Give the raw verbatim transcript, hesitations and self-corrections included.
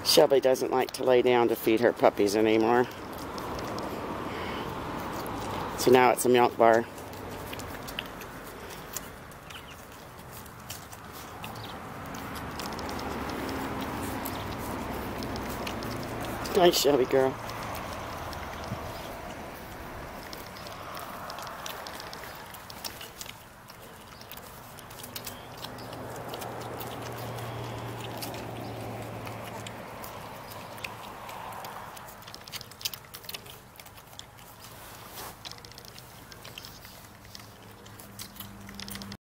Shelby doesn't like to lay down to feed her puppies anymore. So now it's a milk bar. Nice, Shelby girl.